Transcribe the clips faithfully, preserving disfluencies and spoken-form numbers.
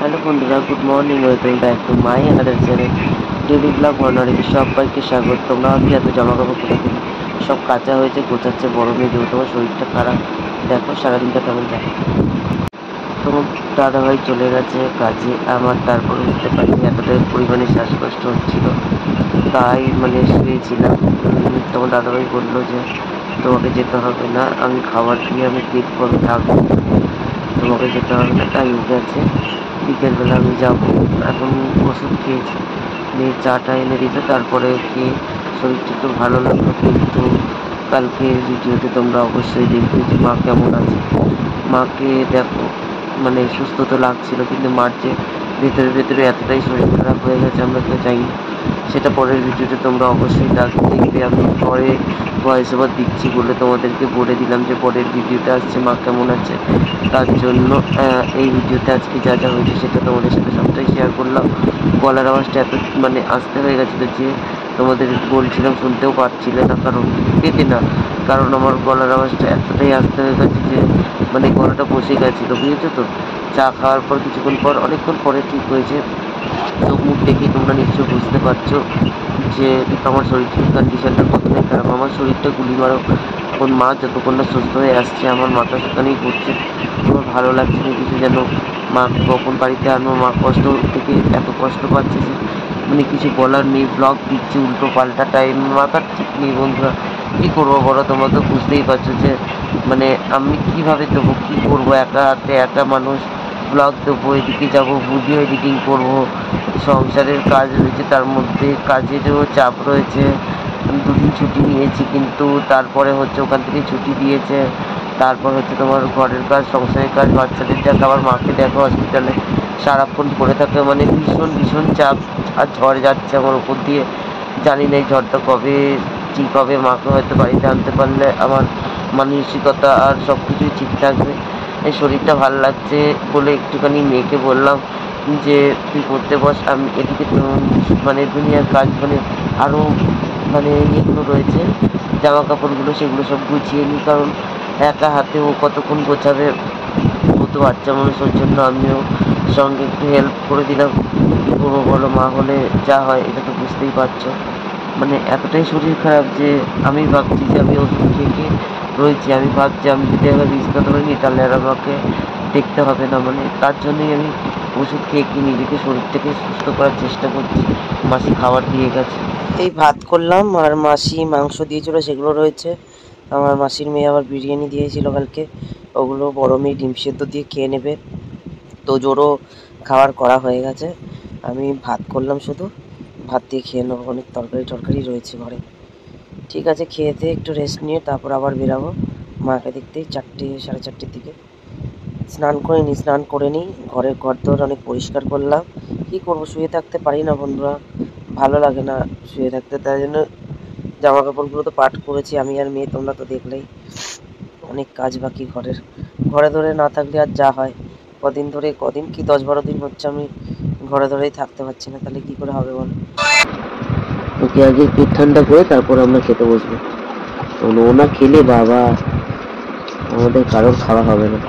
Hello বন্ধুরা, good morning, welcome back to my another channel daily blog বর্ণালীতে সবাইকে স্বাগত। তোমরা আজকে এত জামা কাপড় কোথা থেকে সব কাঁচা হয়েছে, গোছাচ্ছে বড় মেয়ে, যেহেতু তোমার শরীরটা খারাপ। দেখো সারাদিনটা কেমন যায়। তোমার দাদাভাই চলে গেছে কাজে, আমার তারপরে উঠতে পারিনি, এতটাই পরিমাণে শ্বাসকষ্ট হচ্ছিল, তাই মানে শুয়েছিলাম। তোমার দাদাভাই বললো যে তোমাকে যেতে হবে না, আমি খাবার দিয়ে আমি দেখবো, আমি থাকবো, তোমাকে যেতে হবে না। তাই উঠে আছে, বিকেলবেলা আমি যাবো। এখন ওষুধ খেয়েছি, মেয়ে চাটা এনে দিতে, তারপরে খেয়ে শরীরটা একটু ভালো লাগলো। কিন্তু কালকে ভিডিওতে তোমরা অবশ্যই দেখবে যে মা কেমন আছে। মাকে দেখো, মানে সুস্থ তো লাগছিল, কিন্তু মার যে ভেতরে ভেতরে এতটাই শরীর খারাপ হয়ে গেছে আমরা কেউ চাই না। সেটা পরের ভিডিওতে তোমরা অবশ্যই দেখবে। আমি পরে ভয়েস ওভার দিচ্ছি বলে তোমাদেরকে বলে দিলাম যে পরের ভিডিওতে আসছে মা কেমন আছে। তার জন্য এই ভিডিওতে আজকে যা যা হয়েছে সেটা তোমাদের সাথে সবটাই শেয়ার করলাম। গলার আওয়াজটা এত মানে আসতে হয়ে গেছিলো যে তোমাদের বলছিলাম শুনতেও পাচ্ছিলে না, কারণ পেতে না, কারণ আমার গলার আওয়াজটা এতটাই আসতে হয়ে গেছে যে মানে গলাটা বসে গেছিলো, বুঝেছো তো। চা খাওয়ার পর কিছুক্ষণ পর অনেকক্ষণ পরে ঠিক হয়েছে। তো মুখ দেখে তোমরা নিশ্চয়ই বুঝতে পারছো যে আমার শরীরের কন্ডিশনটা কতটাই খারাপ। আমার শরীরটা গুলি মারো, এখন মা যতক্ষণ না সুস্থ হয়ে আসছে আমার মাথা সেখানেই ঘুরছে। আমার ভালো লাগছে না কিছু, যেন মা কখন বাড়িতে আনবো। মা কষ্ট থেকে এত কষ্ট পাচ্ছে যে মানে কিছু বলার নেই। ব্লগ দিচ্ছি উল্টো পাল্টা টাইম, মাথার ঠিক নেই বন্ধুরা। কী করবো বলো, তোমরা তো বুঝতেই পারছো যে মানে আমি কীভাবে দেবো, কী করবো, একা হাতে একা মানুষ ব্লগ দেবো, এদিকে যাবো ভিডিও এডিটিং করবো, সংসারের কাজ রয়েছে, তার মধ্যে কাজেরও চাপ রয়েছে। দুদিন ছুটি নিয়েছি, কিন্তু তারপরে হচ্ছে ওখান থেকে ছুটি দিয়েছে, তারপর হচ্ছে তোমার ঘরের কাজ, সংসারের কাজ, বাচ্চাদের দেখা, আবার মাকে দেখো হসপিটালে সারাক্ষণ পড়ে থাকে, মানে ভীষণ ভীষণ চাপ। আর ঝড় যাচ্ছে আমার উপর দিয়ে, জানি না এই ঝড়টা কবে ঠিক হবে। মাকে হয়তো বাড়িতে আনতে পারলে আমার মানসিকতা আর সব কিছুই ঠিক থাকবে। এই শরীরটা ভালো লাগছে বলে একটুখানি মেয়েকে বললাম যে তুই পড়তে বস, আমি এদিকে মানে দুনিয়ার কাজ মানে আরও মানে ইয়েগুলো রয়েছে, জামা কাপড়গুলো সেগুলো সব গুছিয়ে নিই, কারণ একা হাতে ও কতক্ষণ গোছাবে। ও তো বাচ্চা মানুষের জন্য আমিও সঙ্গে একটু হেল্প করে দিলাম। কী করবো বলো, মা হলে যা হয় এটা তো বুঝতেই পারছো। মানে এতটাই শরীর খারাপ যে আমি ভাবছি যে আমি ওষুধ খেয়ে খেয়ে রয়েছি। আমি ভাবছি আমি যদি একবার বিছনা ধরে নিই তাহলে আর আমাকে দেখতে হবে না, মানে তার জন্যই আমি ওষুধ খেয়ে খেয়ে নিজেকে শরীরটাকে সুস্থ করার চেষ্টা করছি। মাসি খাবার দিয়ে গেছে, এই ভাত করলাম, আর মাসি মাংস দিয়েছিলো সেগুলো রয়েছে। আমার মাসির মেয়ে আবার বিরিয়ানি দিয়েছিল কালকে, ওগুলো বড় মেয়ে ডিম সেদ্ধ দিয়ে খেয়ে নেবে। তো জোরও খাবার করা হয়ে গেছে, আমি ভাত করলাম শুধু, ভাত দিয়ে খেয়ে নেবো। অনেক তরকারি টরকারি রয়েছে ঘরে। ঠিক আছে, খেয়েতে একটু রেস্ট নিয়ে তারপর আবার বেরাবো মাকে দেখতে চারটে সাড়ে চারটের দিকে। স্নান করে নিই, স্নান করে নিই, ঘরের ঘর দর অনেক পরিষ্কার করলাম। কী করবো, শুয়ে থাকতে পারি না বন্ধুরা, ভালো লাগে না শুয়ে থাকতে, তাই জন্য জামা কাপড়গুলো তো পাট করেছি আমি আর মেয়ে, তোমরা তো দেখলেই। অনেক কাজ বাকি ঘরের, ঘরে ধরে না থাকলে আর যা হয়। কদিন ধরে কদিন কি দশ বারো দিন হচ্ছে আমি ঘরে ধরেই থাকতে পারছি না, তাহলে কি করে হবে বল। ওকে আগে পেট ঠান্ডা করে তারপর আমরা খেতে বসবো, ও না খেলে বাবা আমাদের কারোর খাওয়া হবে না।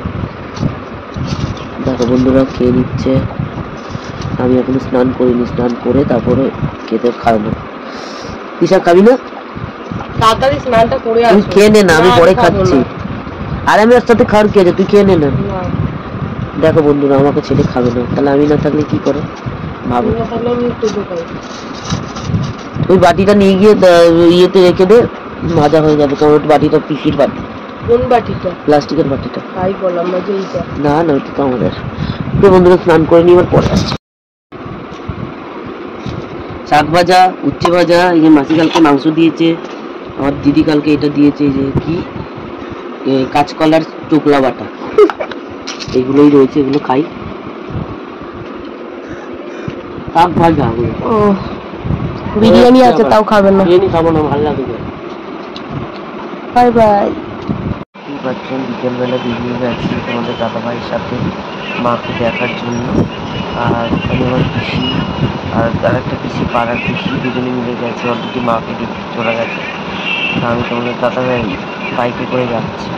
দেখো বন্ধুরা খেয়ে নিচ্ছে, আমি এখনো স্নান করিনি, স্নান করে তারপরে খেতে খাবো। পিসা খাবি না? তাড়াতাড়ি স্নানটা করে আসো, তুই খেয়ে নে না, আমি পরে খাচ্ছি। আর আমি ওর সাথে খাওয়ার খেয়ে তুই খেয়ে নে না। দেখো বন্ধুরা আমাকে ছেলে খাবে না, তাহলে আমি না থাকলে কি করে ভাবো। ওই বাটিটা নিয়ে গিয়ে ইয়েতে রেখে দে, ভাজা হয়ে যাবে। কারণ বাটিটা পিসির বাটি। কোন বাটিটা? প্লাস্টিকের বাটিটা। তাই বললাম না যে এইটা। না না, ওইটা তো আমাদের। তো বন্ধুরা স্নান করে নিয়ে এবার পরে আসছি। শাক ভাজা, উচ্ছে ভাজা, এই যে মাসি কালকে মাংস দিয়েছে, আমার দিদি কালকে এটা দিয়েছে, যে কি কাঁচকলার চোকলা বাটা, এগুলোই রয়েছে, এগুলো খাই। শাক ভাজা, ও বিরিয়ানি আছে তাও খাবেন না? বিরিয়ানি খাবো না, ভালো লাগে। Bye bye. কি পাচ্ছেন, বিকেলবেলা বেরিয়ে গেছি তোমাদের দাদাভাইয়ের সাথে মাকে দেখার জন্য। আর ওখানে আমার পিসি আর আর একটা পিসি, পাড়ার পিসি, দুজনে মিলে গেছে, অলরেডি মাকে দেখতে চলে গেছে। আমি তোমাদের দাদাভাই বাইকে করে যাচ্ছি।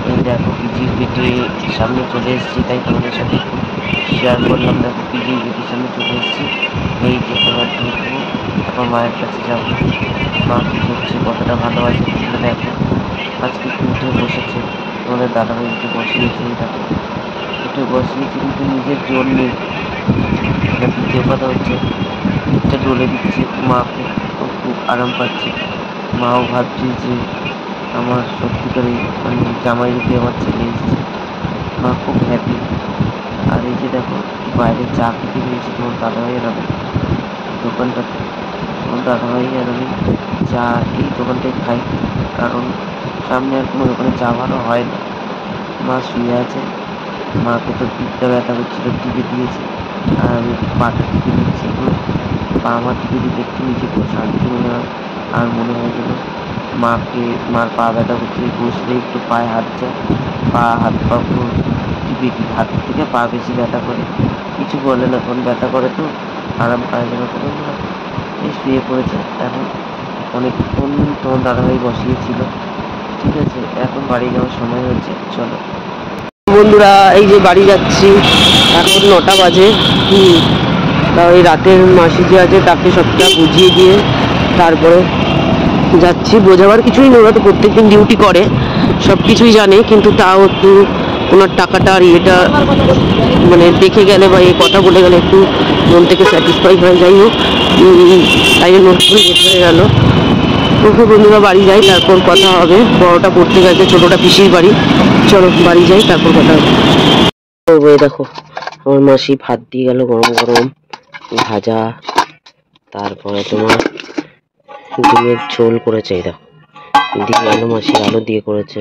এই দেখো পিজির গেটে সামনে চলে এসেছি, তাই তোমাদের সাথে একটু শেয়ার করলাম। দেখো পিজির গেটের সামনে চলে এসেছি, এই যে এবার ঢুকবো, তারপর মায়ের কাছে যাবো। মা কী করছে, কতটা ভালোবাসে তোমরা দেখো। আজকে একটু উঠে বসেছে, তোমাদের দাদাভাই উঠে বসিয়েছে, দেখো উঠে বসিয়েছে কিন্তু নিজের জোর নেই। দ্বিতীয় কথা হচ্ছে পিঠটা ডলে দিচ্ছে মাকে, খুব আরাম পাচ্ছে। মাও ভাবছে যে আমার সত্যিকারই মানে জামাই রূপে আমার ছেলে এসেছে, মা খুব হ্যাপি। আর এই যে দেখো বাইরে চা খেতে নিয়েছি তোমার দাদাভাই আর আমি দোকানটাতে। তোমার দাদাভাই আর আমি চা এই দোকানটায় খাই, কারণ সামনে আর কোনো দোকানে চা ভালো হয় না। মা শুয়ে আছে, মাকে তো পিঠটা ব্যথা করছিল, টিপে দিয়েছে, আর আমি পাটা টিপে দিচ্ছি। এগুলো পা আমার টিপে দিতে একটু নিজে খুব শান্তি মনে হয়। আর মনে হয় যেন মাকে, মার পা ব্যথা করছে, বসলে একটু পায়ে হাত যায়, পা হাত পা পুরো টিপে দিই, হাত থেকে পা বেশি ব্যথা করে। কিছু বলে না, এখন ব্যথা করে তো আরাম পায় যেন। তো বন্ধুরা এই শুয়ে পড়েছে এখন, অনেকক্ষণ তোমার দাদাভাই বসিয়েছিল। ঠিক আছে, এখন বাড়ি যাওয়ার সময় হয়েছে, চলো বন্ধুরা। এই যে বাড়ি যাচ্ছি, এখন নটা বাজে। হুম তা ওই রাতের মাসি যে আছে তাকে সবটা বুঝিয়ে দিয়ে তারপরে যাচ্ছি। বোঝাবার কিছুই নেই, ওরা তো প্রত্যেকদিন ডিউটি করে, সব কিছুই জানে, কিন্তু তাও একটু ওনার টাকাটা আর ইয়েটা মানে দেখে গেলে বা এই কথা বলে গেলে একটু মন থেকে স্যাটিসফাই হয়ে। যাই হোক, তাই জন্য যেতে হয়ে গেল। ওকে বন্ধুরা বাড়ি যাই, তারপর কথা হবে। বড়টা পড়তে গেছে, ছোটটা পিসির বাড়ি। চলো বাড়ি যাই, তারপর কথা হবে। ওই দেখো আমার মাসি ভাত দিয়ে গেল গরম গরম ভাজা, তারপরে তোমার ডিমের ঝোল করেছে। এই দেখো দিয়ে আলু, মাসি আলু দিয়ে করেছে।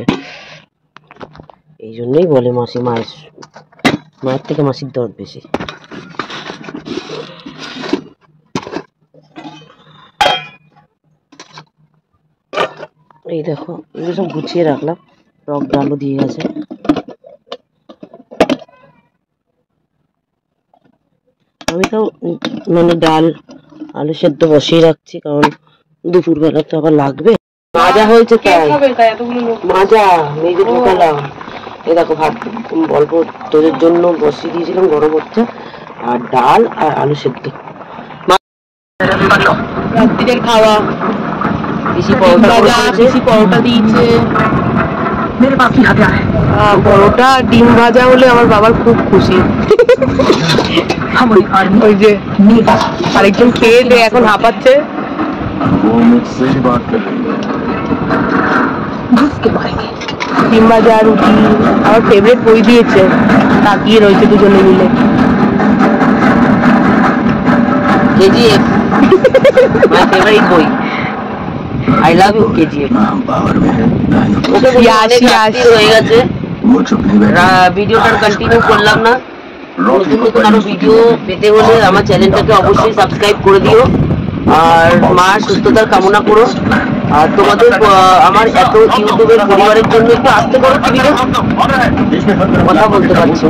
এই জন্যই বলে মাসি মায়ের মায়ের থেকে মাসির দরদ বেশি। এই দেখো এগুলো সব গুছিয়ে রাখলাম, টক ডালও দিয়ে গেছে। আমি তো মানে ডাল আলু সেদ্ধ বসিয়ে রাখছি, কারণ দুপুরবেলা তো আবার লাগবে। মাজা হয়েছে তাই মাজা মেজে ঢোকালাম। এই দেখো ভাত অল্প তোদের জন্য বসিয়ে দিয়েছিলাম, গরম হচ্ছে, আর ডাল আর আলু সেদ্ধ। রাত্রিরের খাওয়া বেশি পরোটা, বেশি পরোটা দিয়েছে। পরোটা ডিম ভাজা হলে আমার বাবার খুব খুশি। ওই যে আরেকজন খেয়ে দিয়ে এখন হাঁপাচ্ছে। ডিম ভাজা রুটি, আমার ফেভারিট বই দিয়েছে, তাকিয়ে রয়েছে দুজনে মিলে। কেজিএফ মাই ফেভারিট বই, আই লাভ ইউ কেজিএফ। হয়ে গেছে, ভিডিওটা কন্টিনিউ করলাম না। নতুন নতুন আরো ভিডিও পেতে হলে আমার চ্যানেলটাকে অবশ্যই সাবস্ক্রাইব করে দিও, আর মার সুস্থতার কামনা করো। আর তোমাদের আমার এত ইউটিউবের পরিবারের জন্য একটু আসতে পারো, টিভিতে কথা বলতে পারছি।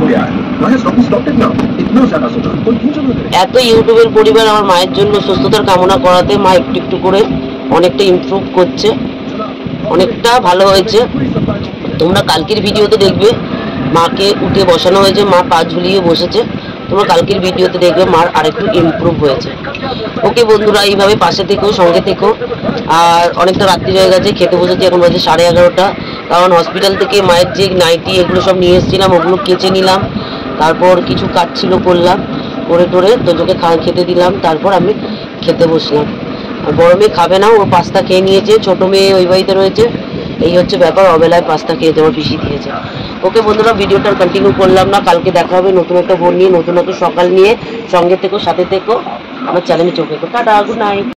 এত ইউটিউবের পরিবার আমার মায়ের জন্য সুস্থতার কামনা করাতে মা একটু একটু করে অনেকটা ইমপ্রুভ করছে, অনেকটা ভালো হয়েছে। তোমরা কালকের ভিডিওতে দেখবে মাকে উঠে বসানো হয়েছে, মা পা ঝুলিয়ে বসেছে। তোমরা কালকের ভিডিওতে দেখবে মার আরেকটু ইমপ্রুভ হয়েছে। ওকে বন্ধুরা, এইভাবে পাশে থেকো, সঙ্গে থেকো। আর অনেকটা রাত্রি হয়ে গেছে, খেতে বসেছি, এখন বাজে সাড়ে এগারোটা। কারণ হসপিটাল থেকে মায়ের যে নাইটি এগুলো সব নিয়ে এসেছিলাম, ওগুলো কেচে নিলাম, তারপর কিছু কাজ ছিল করলাম, করে টোরে তোজোকে খা খেতে দিলাম, তারপর আমি খেতে বসলাম। আর বড় মেয়ে খাবে না, ও পাস্তা খেয়ে নিয়েছে, ছোট মেয়ে ওই বাড়িতে রয়েছে। এই হচ্ছে ব্যাপার, অবেলায় পাস্তা খেয়েছে, আমার পিসি দিয়েছে। ওকে বন্ধুরা, ভিডিওটা কন্টিনিউ করলাম না, কালকে দেখা হবে নতুন একটা বোন নিয়ে, নতুন একটা সকাল নিয়ে। সঙ্গে থেকো, সাথে থেকো, আমার চ্যানেলে চোখে। Tata, good night.